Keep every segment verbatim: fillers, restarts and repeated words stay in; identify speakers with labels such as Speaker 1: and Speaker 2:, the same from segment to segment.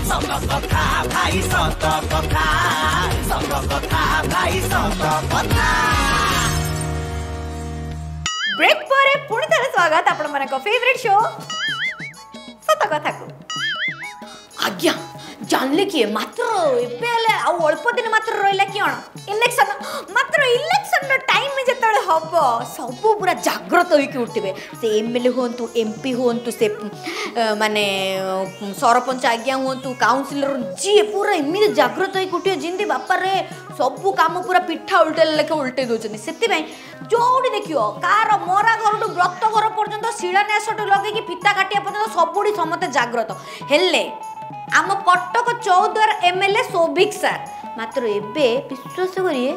Speaker 1: सत कथा भाई सत कथा सत कथा भाई सत कथा।
Speaker 2: ब्रेक पर पुणी थरे स्वागत आपण मन को फेवरेट शो सत कथा को। आज्ञा जानले किए मात्र एबे हले आ अल्प दिन मात्र रहिला कियण इलेक्शन मात्र इलेक्शन टाइम में जतले हबो सब पूरा जागृत होई के उठिबे से एमएलए होंतु एमपी होंतु से माने सरपंच आज्ञा होंतु काउंसिलर जी पूरा इमित जागृत होई उठिए जिंदी बापा रे सब काम पूरा पिठा उल्टे लेके उल्टे दोचनी सेति भाई जोडी देखियो कार मोरा घर टू व्रत घर पर्यंत शिलान्यास टू लगे कि फिता काटिया पर्यंत सबुडी समते जागृत हेले आम कटक चौद्वार एमएलए सौभिक सार मात्र एबे विश्वास करिए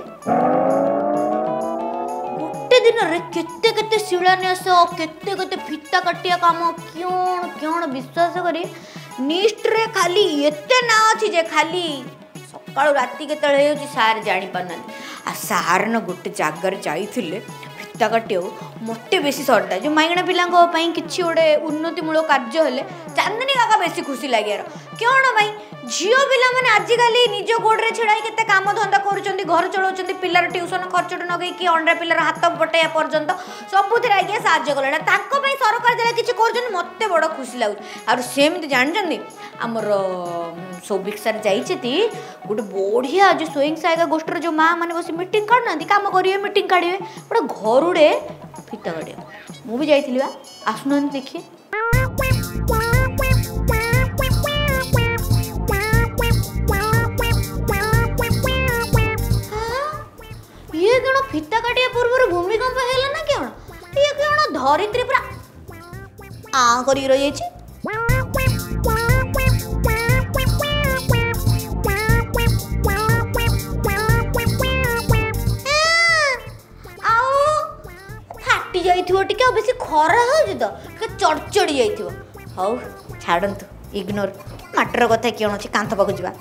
Speaker 2: गोटे दिन रे केते केते शिलान्यास केते केते फिता काटिया काम क्यों क्यों विश्वास करी निष्ठ रे खाली एते ना अछि जे खाली सकाळ राती केतळे होची सार जानि पानन आ सार न गोटे जागर जाईथिले फिता काटियो मते बेसी सरदा जो माइगणा पिलांको पई किछि ओडे उन्नतिमूलक कार्य हेले चांदनी काका बेसी खुशी लागियार क्यों भाई झियो पिला माने आजि काली निज गोडरे छिड़ाई केते काम धंदा करूचंदी घर चलाउचंदी पिलार ट्यूशन खर्च नगई कि अंडा पिलार हाथ पटाया पर्यंत सबुथिरे आगे साहाय्य कलेना ताको पई सरकार जला किछि करूचंदी मते बड़ खुशी लागु आर सेमति जानचंदी हमर सौभिक सर जाइछती गोटे बढ़िया जो स्वयं सहायता गोष्ठीर जो माँ माने बसी मीटिंग करनांती काम करिवे मीटिंग काढिवे गोटे घरुडे फिता काढे मु भी जाइथिली बा आसुनांती देखिए ये कौन फिता काटिया पूर्व भूमिकंप है ना क्या ये कौन धरित्री पूरा आ करी रही है फाटी जाइथिवो टिके बेसी खरा हो तो चढ़चड़ी जाइथिवो हौ छाड़ंतु इग्नोर माटर कथा क्यों अछि कांथ पाकु जिबा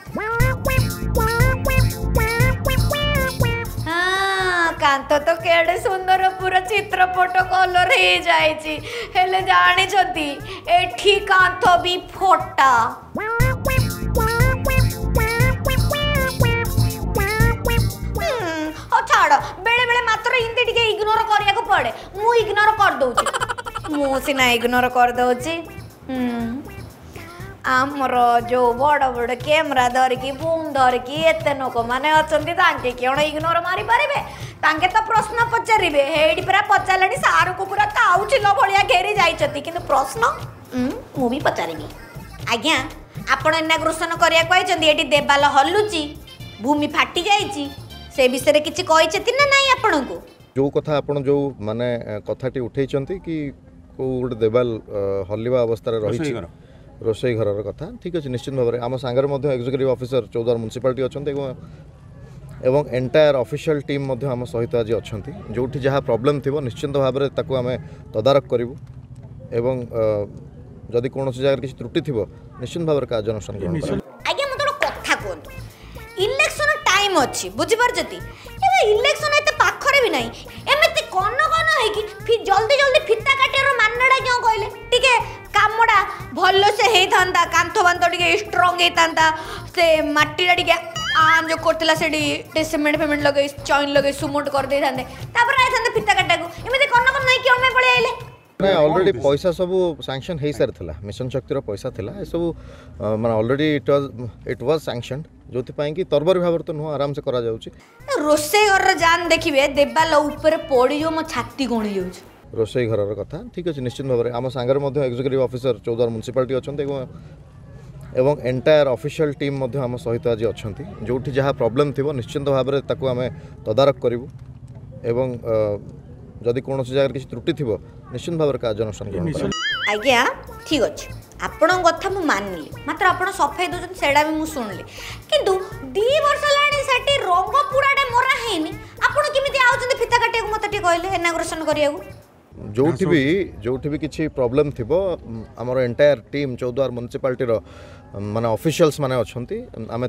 Speaker 2: कांत तो केड़े सुंदर पूरा चित्रपट कलर हे जाइछि हेले जानि छथि एठी कांथ भी फोटा ओ छाड़ बेले बेले मात्र हिंदी टिके इग्नोर करिया को पड़े मु इग्नोर कर दउछि मु सिना इग्नोर कर दउछि आमर जो बड़ बड़ कैमरा धरिकी बूम धरिकी एते लोक मैंने अच्छा क्यों इग्नोर मारी पारे तांके तो प्रश्न पचारे हेडी पूरा पचारे सार को पूरा काउ चिल भाया घेरी जाइछति किंतु प्रश्न मु भी पचारि आज्ञा आपण इनाग्रेशन करिया कहचंदी एटी देवाल हल्लुची भूमि फाटी जाइछि से विषय रे किछि कहचति ना नाही आपण को
Speaker 3: जो कथा आपण जो माने कथाटी उठैचंती कि को गोटे देवाल हल्लिबा अवस्था रे रहिछि रोसई घर कथा ठीक अच्छे निश्चित भाव में आम सांगे एक्जिक्यूटिव ऑफिसर चौद्वार म्युनिसिपालिटी अच्छा एवं एंटायर ऑफिशियल टीम आम सहित आज अच्छा जो जहाँ प्रॉब्लम थी निश्चित भाव में ताकू आम तदारख करूँ एवं जदि कौन जगह किसी त्रुटि थी निश्चित भाव में कार्यानुष्ठान ग्रहण
Speaker 2: आज्ञा मत कथा कहतु इलेक्शन टाइम अच्छी बुझीपारती इलेक्शन एत पाखरे भी नहीं एमती कन कन है जल्दी जल्दी फिता काटियार मानना क्यों कहले टिके कामड़ा भल से होता कांथ बांध टे स्ट्रंग होता से मटीटा टे आन जो करता से सीमेंट फेमेंट लगे चैन लगे सुमोट कर दे था फिता काटा को एमती कन कन नहीं क्यों पड़े आइले
Speaker 3: ना ऑलरेडी पैसा सब सैंक्शन हो सारी था मिशन शक्तिर पैसा था ये सब माने already it was it was sanction जो कि तरबर भाव तो नुह आराम से करा जाउची
Speaker 2: रोसई घर जान देखिए देवाल ऊपर पड़ी जो मो छाती कोणी जाउची
Speaker 3: रोसई घर कथा ठीक अच्छे निश्चित भाव में आम सांगे एक्जिक्यूटिव ऑफिसर चौद्वार म्युनिसिपालिटी अच्छा एवं एंटायर ऑफिशियल टीम आम सहित आज अच्छा जो जहाँ प्रॉब्लम थी निश्चित भाव में ताकू आम तदारख करूँ एवं जदि कौन जगह किसी त्रुटि थी निश्चित भाव में कार्यानुष्ठान ग्रहण
Speaker 2: आज्ञा ठीक अच्छे आपण कथा मु मानिली मात्र आपण सफाई दौरान सेटा भी मुझे शुणिली किंतु दी वर्ष लाटी रंग पुराटा मरा है आपण केमी आउट फिता काटिया मत कहले इनाग्रेशन करिया
Speaker 3: जोठी भी जोठी भी किसी प्रॉब्लम थी आमर एंटायर टीम चौद्वार म्युनिसिपालिटी माने ऑफिशियल्स माने अच्छी आम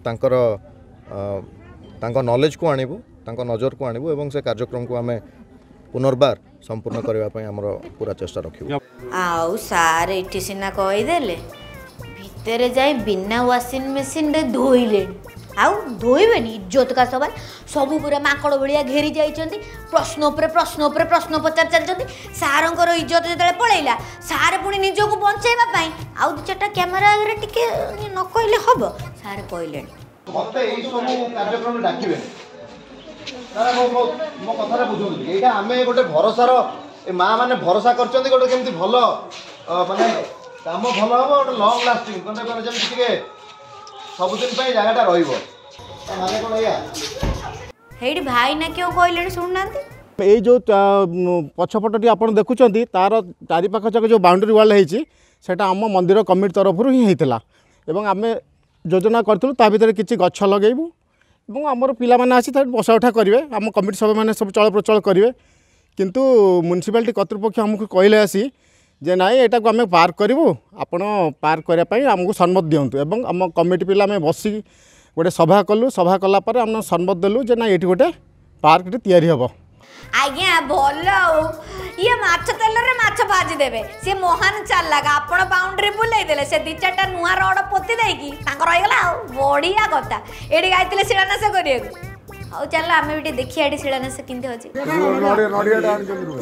Speaker 3: तांको नॉलेज को आणबू तांको नजर को आणबू एवं से कार्यक्रम को आम पुनर्बार संपूर्ण करने पूरा चेष्टा रखिबू
Speaker 2: आउ सार एठी सिना कहीदेले भितर जाए बिना वाशिंग मशीन रे धोइले आउ धोइबेनी इज्जत का सवाल सब पूरा माकड़ भलिया घेरी जाइछन्ती प्रश्न उपरे प्रश्न उपरे प्रश्न पचार चलछन्ती सारंकर इज्जत जतले पळैला सार पुणी निजो को बंचाइबा पई आउ दु चारटा कैमरा आगे टिके न कहले हबो सार कहलेनी
Speaker 3: मते एई सब कार्यक्रम डाकिबे तारा मो मो कथा रे बुझुली एटा हमें गोटे भरोसा रो ए मां माने भरोसा करछन्ती गोटे केमती भलो माने काम भलो हबो गोटे लॉन्ग लास्टिंग कोने कोने जेमती टिके सब दिन पे जगहटा रहिबो माने कोन या
Speaker 2: हेडी भाई ना क्यों कहले सुननांती
Speaker 4: ये जो पछपटी आप देखुं तार चारिपाख जाक जो बाउंड्री वाल होता आम मंदिर कमिटी तरफ ही होता एवं आम योजना करूँ ता भर किसी गछ लगेबू और आमर पाने आसी बसा उठा करेंगे आम कमिटी सभा मैंने सब चल प्रचल करेंगे किंतु म्यूनिसिपालिटी कर्तृपक्ष आमको कहले आसी जे नाई एटा को आम पार्क करूँ आपण पार्क करने आमको सम्मत दिंतु एवं आम कमिटी पिला आम बसी गोटे सभा कलु सभा कलापर आम सम्मत देलु जे ना ये गोटे पार्कटे तैयारी हम
Speaker 2: आज्ञा भल ये माछ तेल रे माछ भाजी देबे से महान चाल लगा आपण बाउंड्री बुलाई देले से दी चारटा नुआ रड पोती देकी तांकर रही गला बढ़िया कथा एडी गाइतिले शिलान्यास करियो औ चल आमे बिटे देखि आडी शिलान्यास किंते होची
Speaker 5: नडिया नडिया डान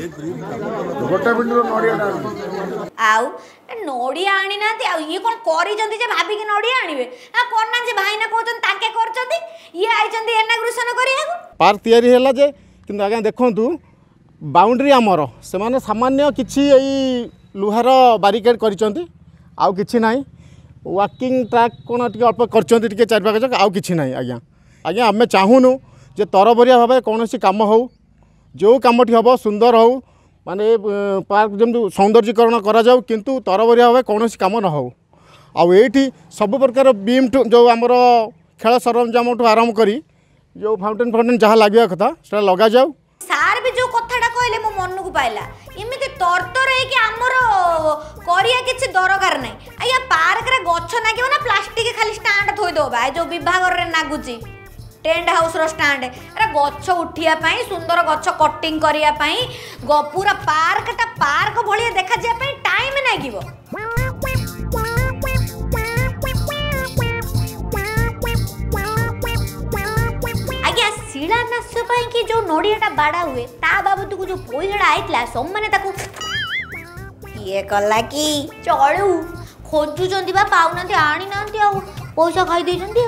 Speaker 5: गोटा बिंदु नडिया डान
Speaker 2: आउ नडिया आनी नाती आ ये कोन करी जंती जे भाभी के नडिया आनीबे आ कोन ना जे भाई ना कहतन ताके करचंती ये आई जंती इनाग्रेशन करिया
Speaker 4: पार्क तैयारी हैला जे किंतु आज्ञा देखु बाउंड्री आमर से माने सामान्य किछि एई लुहार बारिकेड करिसंती आउ किछि नाही वाकिंग ट्रैक कोन टिके अल्प करचंती टिके चार पाँच आउ किछि नाही आज्ञा आज्ञा आमे चाहूनु जे तरबरिया भाबे कोनोसी काम हो जो कामटी हम सुंदर हो माने पार्क जमी सौंदर्यीकरण करा जाऊ किंतु तरबरिया भाबे कोनोसी काम न हो आउ एठी सब प्रकार बीम जो आमर खेल सरंजाम ठू आरंभ करी जो फाउंटेन फाउंटेन जहाँ लगे कथा से लगा जाऊ
Speaker 2: सार भी जो कथाटा कहले मो मन को पाइला इमिति तरतर है कि हमर करिया किछि दरकार नै आया पार्क रे गछ नागियो ना प्लास्टिक खाली स्टैंड थोइ दो भाई जो विभाग रे नागुची टेंट हाउस रो स्टैंड अरे गछ उठिया पई सुंदर गछ कटिंग करिया पई पूरा पार्कटा पार्क भलिया देखा जे पई टाइम नागिवो शिलान्यास कि जो नड़ियाटा बाड़ा हुए ता बाबद को जो पैसा आईला सब मैंने ताकू ये कला कि चलू खोजुंट बा पाऊना आनी ना पैसा खाई देती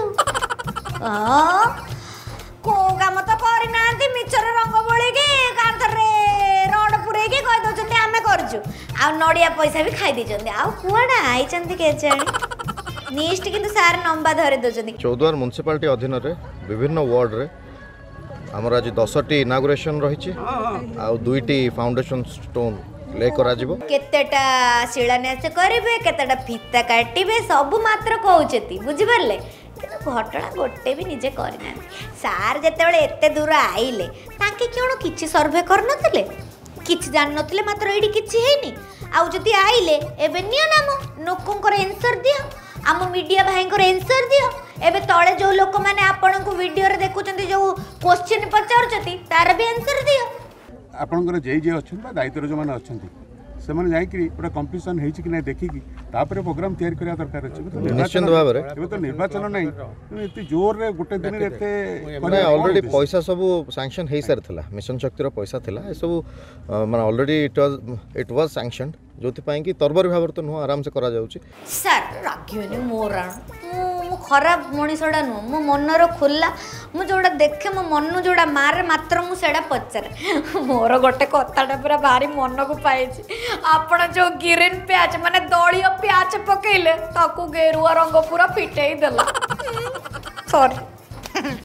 Speaker 2: को काम तो करना मिचर रंग बोल कांथरे रड पुरे कही दौरान आम करचु आ नड़िया पैसा भी खाई देते आउ कौड़ा आई के निष्ट किंतु सार नंबा धरी दौरान
Speaker 3: चौद्वार म्यूनिसिपालिटी अधीन विभिन्न वार्ड रे आमर आज दसटी इनागुरेशन रही दुईटी फाउंडेशन स्टोन ले करा जिवो
Speaker 2: केतेटा शिलान्यास करिवे केतेटा फीता काटिबे सब मात्र कहउचेती बुझि परले किंतु घटना गोटे भी निजे करना सार जेतेबेले एते दूर आइले ताके केवल किछि सर्वे करनथिले किछि जान नथिले मात्र एडी किछि हेनी आउ जति आइले एबे नियो नाम लोकंकर आंसर दियो आम मीडिया भाई आंसर दियो एबे तळे जो लोक माने आपन को वीडियो रे देखुचंती जो क्वेश्चन पचारुचंती तार भी आंसर दियो
Speaker 5: आपनकर जे जे अछन बा दायित्व जो माने अछंती से माने जाई कि पूरा कंपटीशन हेछि कि नै देखि कि तापर प्रोग्राम तैयारी करिया दरकार अछि
Speaker 3: निश्चित भाव रे
Speaker 5: एबे तो निर्वाचन नै एते जोर रे गुटे दिन रे एते
Speaker 3: माने ऑलरेडी पैसा सब सैंक्शन हेइ सार थला मिशन शक्ति रो पैसा थला ए सब माने already it was it was sanctioned जोथि पाई कि तरबर भाव तो नु आराम से करा जाउची
Speaker 2: सर राखियोनी मोराण मु खराब मनीषटा नु मो मनर खोला मु जोड़ा देखे मो मन जोड़ा मारे मात्र मु सेडा पचारे मोर गोटे कथाटा पूरा भारी मन को पाई आपण जो ग्रीन प्याज माने दलियो प्याज पकेइले ताकू गेरुआ रंग पूरा फिटेई देला सॉरी